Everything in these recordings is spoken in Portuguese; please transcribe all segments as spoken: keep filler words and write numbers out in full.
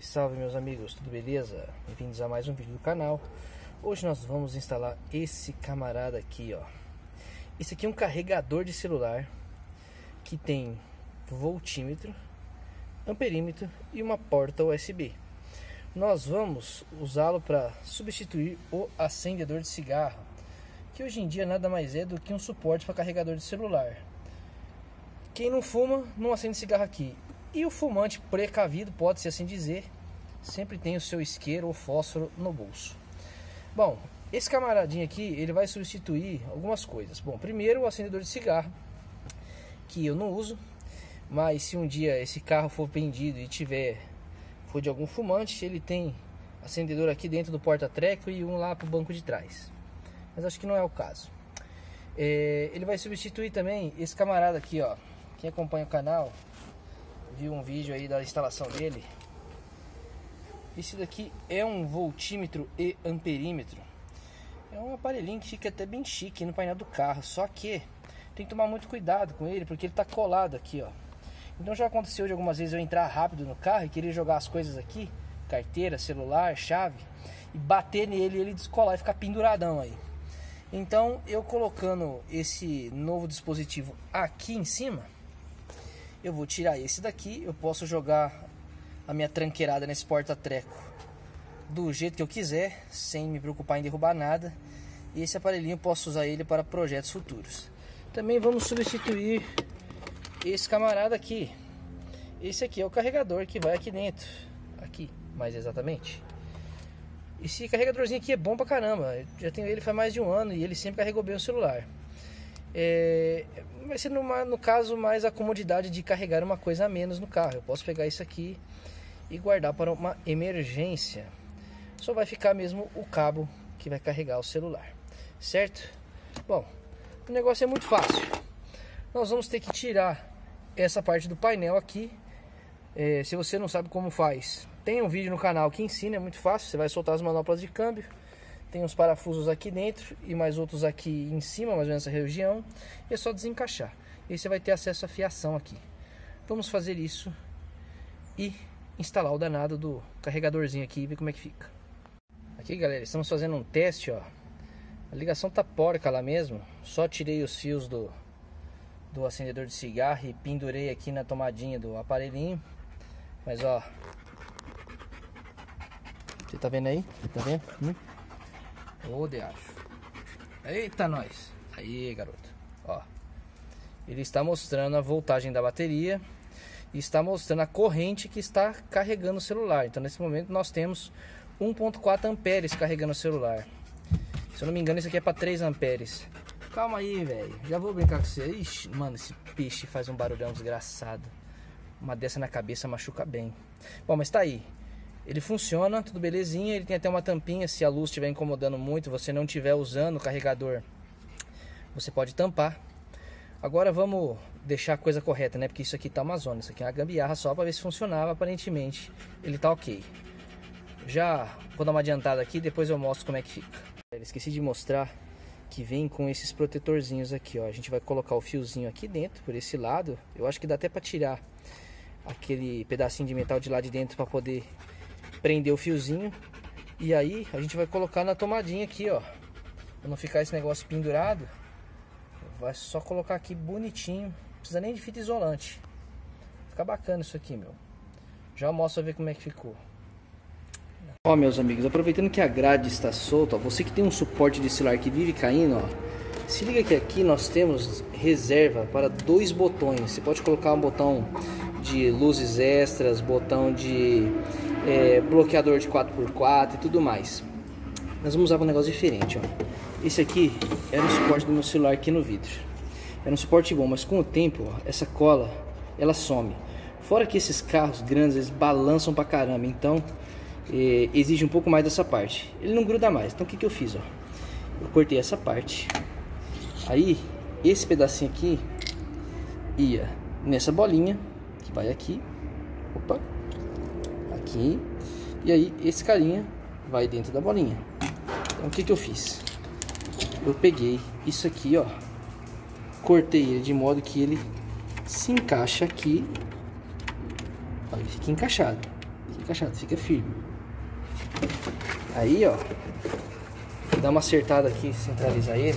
salve meus amigos, tudo beleza? Bem-vindos a mais um vídeo do canal. Hoje nós vamos instalar esse camarada aqui, ó. Esse aqui é um carregador de celular que tem voltímetro, amperímetro e uma porta U S B. Nós vamos usá-lo para substituir o acendedor de cigarro, que hoje em dia nada mais é do que um suporte para carregador de celular. Quem não fuma não acende cigarro aqui. E o fumante precavido, pode-se assim dizer, sempre tem o seu isqueiro ou fósforo no bolso. Bom, esse camaradinho aqui, ele vai substituir algumas coisas. Bom, primeiro o acendedor de cigarro, que eu não uso, mas se um dia esse carro for vendido e tiver, for de algum fumante, ele tem acendedor aqui dentro do porta-treco e um lá para o banco de trás. Mas acho que não é o caso. É, ele vai substituir também esse camarada aqui, ó. Quem acompanha o canal viu um vídeo aí da instalação dele. Esse daqui é um voltímetro e amperímetro. É um aparelhinho que fica até bem chique no painel do carro, só que tem que tomar muito cuidado com ele, porque ele tá colado aqui, ó. Então já aconteceu de algumas vezes eu entrar rápido no carro e querer jogar as coisas aqui, carteira, celular, chave, e bater nele e ele descolar e ficar penduradão aí. Então eu colocando esse novo dispositivo aqui em cima, eu vou tirar esse daqui, eu posso jogar a minha tranqueirada nesse porta-treco do jeito que eu quiser, sem me preocupar em derrubar nada. E esse aparelhinho eu posso usar ele para projetos futuros. Também vamos substituir esse camarada aqui. Esse aqui é o carregador que vai aqui dentro, aqui mais exatamente. Esse carregadorzinho aqui é bom pra caramba, eu já tenho ele faz mais de um ano e ele sempre carregou bem o celular. É, vai ser numa, no caso mais a comodidade de carregar uma coisa a menos no carro. Eu posso pegar isso aqui e guardar para uma emergência. Só vai ficar mesmo o cabo que vai carregar o celular, certo? Bom, o negócio é muito fácil. Nós vamos ter que tirar essa parte do painel aqui. É, se você não sabe como faz, tem um vídeo no canal que ensina, é muito fácil. Você vai soltar as manoplas de câmbio. Tem uns parafusos aqui dentro e mais outros aqui em cima, mais ou menos nessa região. E é só desencaixar. E você vai ter acesso à fiação aqui. Vamos fazer isso e instalar o danado do carregadorzinho aqui e ver como é que fica. Aqui, galera, estamos fazendo um teste, ó. A ligação tá porca lá mesmo. Só tirei os fios do, do acendedor de cigarro e pendurei aqui na tomadinha do aparelhinho. Mas, ó, você tá vendo aí? Tá vendo? Hum? Ô, de acho. Eita, nós. Aí, garoto. Ó. Ele está mostrando a voltagem da bateria e está mostrando a corrente que está carregando o celular. Então, nesse momento, nós temos um ponto quatro amperes carregando o celular. Se eu não me engano, isso aqui é para três amperes. Calma aí, velho. Já vou brincar com você. Ixi, mano, esse peixe faz um barulhão desgraçado. Uma dessa na cabeça machuca bem. Bom, mas tá aí. Ele funciona, tudo belezinha. Ele tem até uma tampinha, se a luz estiver incomodando muito, você não estiver usando o carregador, você pode tampar. Agora vamos deixar a coisa correta, né? Porque isso aqui tá uma zona, isso aqui é uma gambiarra só para ver se funcionava. Aparentemente ele tá ok. Já vou dar uma adiantada aqui, depois eu mostro como é que fica. Eu esqueci de mostrar que vem com esses protetorzinhos aqui, ó. A gente vai colocar o fiozinho aqui dentro, por esse lado. Eu acho que dá até para tirar aquele pedacinho de metal de lá de dentro para poder prender o fiozinho. E aí a gente vai colocar na tomadinha aqui, ó, pra não ficar esse negócio pendurado. Vai só colocar aqui bonitinho. Não precisa nem de fita isolante. Fica bacana isso aqui, meu. Já mostro pra ver como é que ficou. Ó, meus amigos, aproveitando que a grade está solta, ó, você que tem um suporte de celular que vive caindo, ó, se liga que aqui nós temos reserva para dois botões. Você pode colocar um botão de luzes extras, botão de é, bloqueador de quatro por quatro e tudo mais. Nós vamos usar um negócio diferente, ó. Esse aqui era o suporte do meu celular aqui no vidro. Era um suporte bom, mas com o tempo, ó, essa cola, ela some. Fora que esses carros grandes, eles balançam pra caramba, então é, exige um pouco mais dessa parte. Ele não gruda mais, então o que que eu fiz, ó? Eu cortei essa parte. Aí, esse pedacinho aqui ia nessa bolinha, que vai aqui. Opa! Aqui. E aí, esse carinha vai dentro da bolinha. Então, o que que eu fiz? Eu peguei isso aqui, ó. Cortei ele de modo que ele se encaixa aqui. Ó, ele fica encaixado. Fica chato, fica firme. Aí, ó, dá uma acertada aqui, centralizar ele.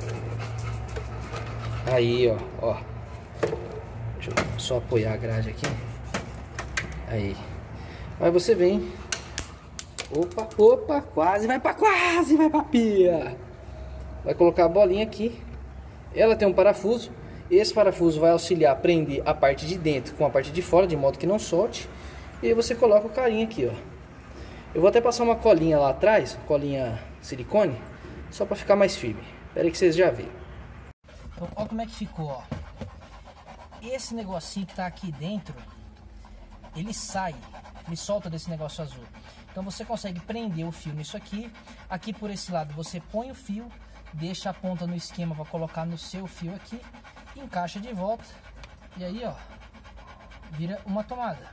Aí, ó, ó. Deixa eu só apoiar a grade aqui. Aí. Aí você vem. Opa, opa, quase vai pra quase, vai pra pia. Vai colocar a bolinha aqui. Ela tem um parafuso. Esse parafuso vai auxiliar a prender a parte de dentro com a parte de fora, de modo que não solte. E aí você coloca o carinha aqui, ó. Eu vou até passar uma colinha lá atrás, colinha silicone, só pra ficar mais firme. Espera aí que vocês já veem. Então, olha como é que ficou, ó. Esse negocinho que tá aqui dentro, ele sai, ele solta desse negócio azul. Então você consegue prender o fio nisso aqui. Aqui por esse lado você põe o fio, deixa a ponta no esquema para colocar no seu fio aqui, encaixa de volta e aí, ó, vira uma tomada.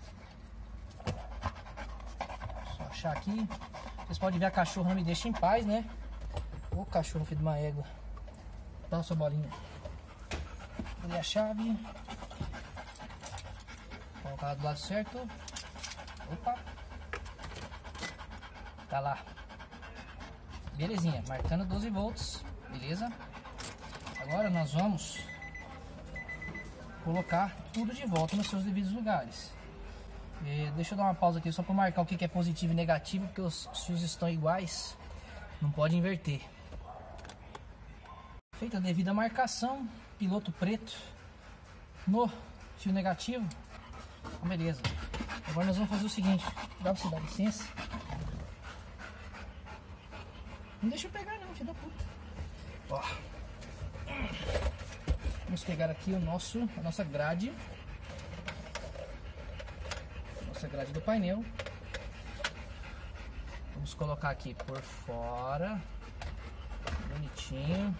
Só achar aqui. Vocês podem ver, a cachorra não me deixa em paz, né? Ô cachorro, filho de uma égua. Dá a sua bolinha. Cadê a chave? Colocar ela do lado certo. Opa. Tá lá. Belezinha, marcando doze volts. Beleza? Agora nós vamos colocar tudo de volta nos seus devidos lugares. E deixa eu dar uma pausa aqui só para marcar o que é positivo e negativo, porque os fios estão iguais. Não pode inverter. Feita a devida marcação, piloto preto no fio negativo. Então, beleza. Agora nós vamos fazer o seguinte. Dá pra você dar licença? Não deixa eu pegar não, filho da puta. Ó. Vamos pegar aqui o nosso, a nossa grade. Nossa grade do painel. Vamos colocar aqui por fora. Bonitinho.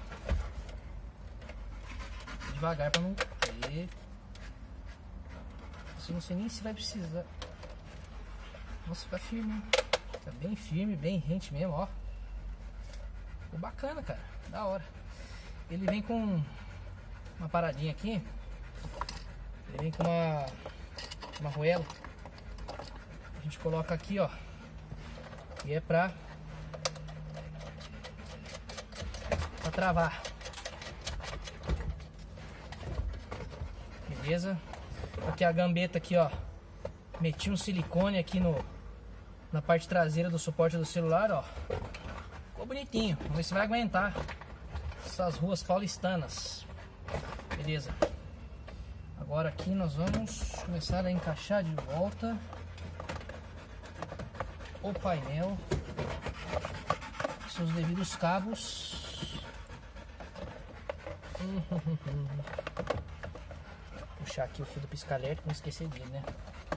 Devagar para não ter. Assim, não sei nem se vai precisar. Nossa, fica firme, hein? Tá bem firme, bem rente mesmo, ó. Ficou bacana, cara. Da hora. Ele vem com uma paradinha aqui. Ele vem com uma uma arruela. A gente coloca aqui, ó. E é pra pra travar. Beleza? Aqui a gambeta aqui, ó. Meti um silicone aqui no na parte traseira do suporte do celular, ó. Ficou bonitinho. Vamos ver se vai aguentar essas ruas paulistanas. Beleza. Agora aqui nós vamos começar a encaixar de volta o painel, seus devidos cabos. Puxar aqui o fio do pisca-alerta, não esquecer dele, né?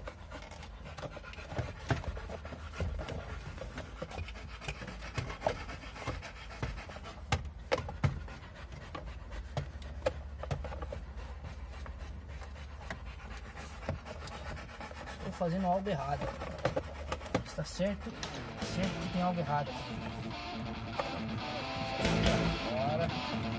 Estou fazendo algo errado. Está certo, certo que tem algo errado aqui. Agora.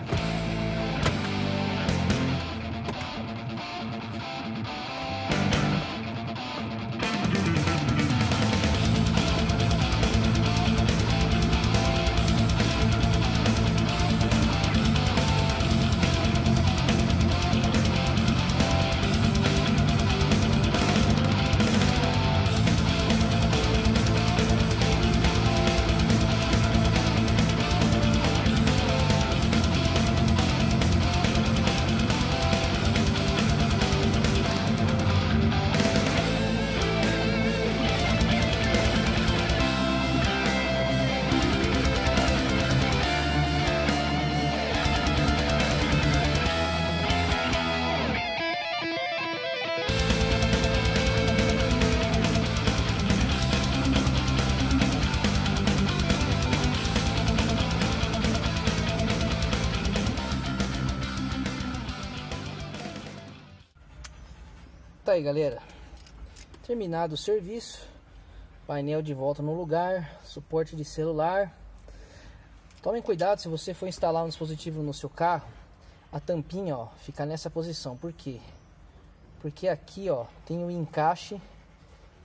Tá aí, galera, terminado o serviço, painel de volta no lugar, suporte de celular. Tomem cuidado se você for instalar um dispositivo no seu carro, a tampinha, ó, fica nessa posição. Por quê? Porque aqui, ó, tem um encaixe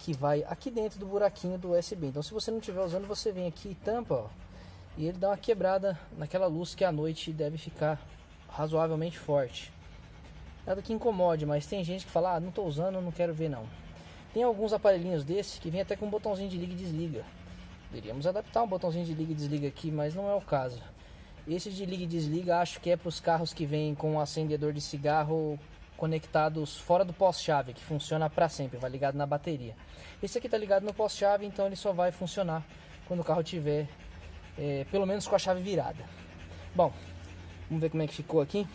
que vai aqui dentro do buraquinho do U S B. Então se você não estiver usando, você vem aqui e tampa, ó, e ele dá uma quebrada naquela luz que à noite deve ficar razoavelmente forte. Nada que incomode, mas tem gente que fala, ah, não estou usando, não quero ver não. Tem alguns aparelhinhos desses que vem até com um botãozinho de liga e desliga. Deveríamos adaptar um botãozinho de liga e desliga aqui, mas não é o caso. Esse de liga e desliga acho que é para os carros que vêm com um acendedor de cigarro conectados fora do pós-chave, que funciona para sempre, vai ligado na bateria. Esse aqui está ligado no pós-chave, então ele só vai funcionar quando o carro tiver é, pelo menos com a chave virada. Bom, vamos ver como é que ficou aqui.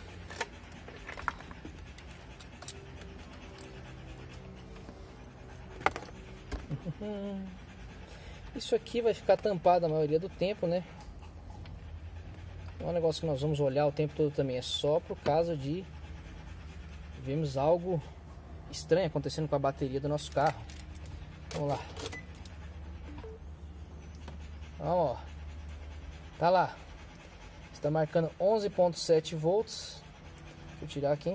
Isso aqui vai ficar tampado a maioria do tempo, né? É um negócio que nós vamos olhar o tempo todo também. É só por causa de vemos algo estranho acontecendo com a bateria do nosso carro. Vamos lá. Ó, tá lá. Está marcando onze ponto sete volts. Deixa eu tirar aqui.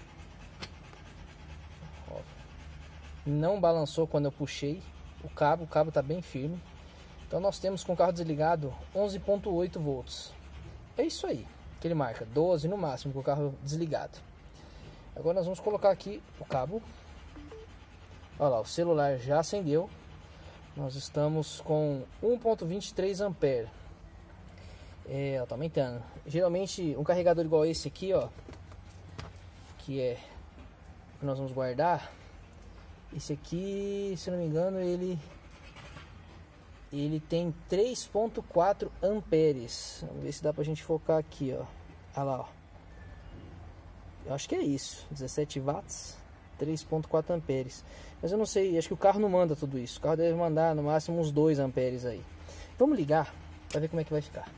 Ó. Não balançou quando eu puxei o cabo, o cabo está bem firme. Então nós temos com o carro desligado onze ponto oito volts. É isso aí que ele marca, doze no máximo com o carro desligado. Agora nós vamos colocar aqui o cabo. Olha lá, o celular já acendeu. Nós estamos com um ponto vinte e três amperes. É, ó, tá aumentando. Geralmente um carregador igual esse aqui, ó, que é o que nós vamos guardar. Esse aqui, se não me engano, ele ele tem três ponto quatro amperes. Vamos ver se dá pra gente focar aqui, ó. Olha lá, ó. Eu acho que é isso, dezessete watts, três ponto quatro amperes. Mas eu não sei, acho que o carro não manda tudo isso. O carro deve mandar no máximo uns dois amperes aí. Vamos ligar para ver como é que vai ficar.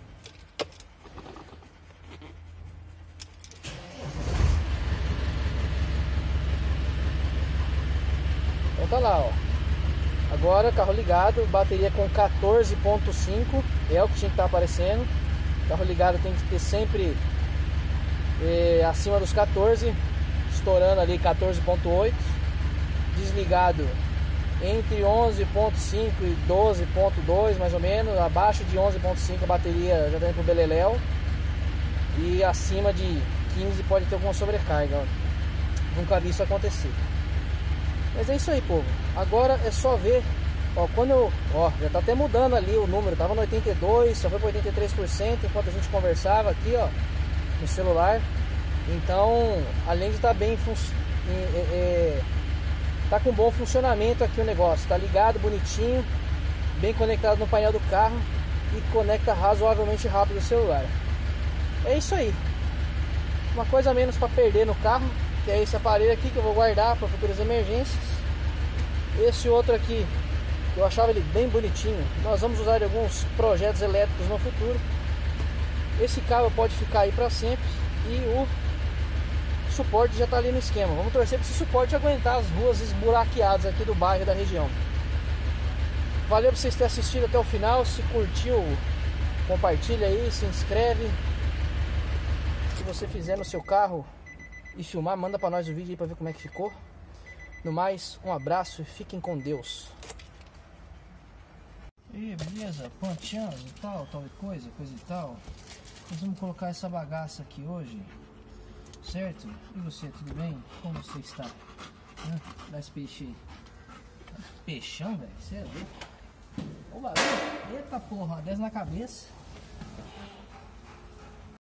Então tá lá, ó. Agora carro ligado, bateria com quatorze ponto cinco, é o que tinha que estar aparecendo. Carro ligado tem que ter sempre é, acima dos quatorze, estourando ali quatorze ponto oito. Desligado entre onze ponto cinco e doze ponto dois, mais ou menos. Abaixo de onze ponto cinco a bateria já está indo pro beleléu. E acima de quinze pode ter alguma sobrecarga. Nunca vi isso acontecer. Mas é isso aí, povo. Agora é só ver. Ó, quando eu. Ó, já tá até mudando ali o número. Tava no oitenta e dois, só foi para oitenta e três por cento enquanto a gente conversava aqui, ó, no celular. Então, além de estar tá bem. É, é, tá com bom funcionamento aqui o negócio. Tá ligado, bonitinho. Bem conectado no painel do carro. E conecta razoavelmente rápido o celular. É isso aí. Uma coisa a menos para perder no carro. Que é esse aparelho aqui que eu vou guardar para futuras emergências. Esse outro aqui, eu achava ele bem bonitinho. Nós vamos usar em alguns projetos elétricos no futuro. Esse cabo pode ficar aí para sempre. E o suporte já está ali no esquema. Vamos torcer para esse suporte aguentar as ruas esburaqueadas aqui do bairro e da região. Valeu por vocês terem assistido até o final. Se curtiu, compartilha aí, se inscreve. Se você fizer no seu carro e filmar, manda pra nós o vídeo aí pra ver como é que ficou. No mais, um abraço e fiquem com Deus. E beleza, ponteando e tal, tal e coisa, coisa e tal. Nós vamos colocar essa bagaça aqui hoje, certo? E você, tudo bem? Como você está? Hã? Dá esse peixe aí. Peixão, velho? Você é louco? Ô barulho, eita porra, desce na cabeça.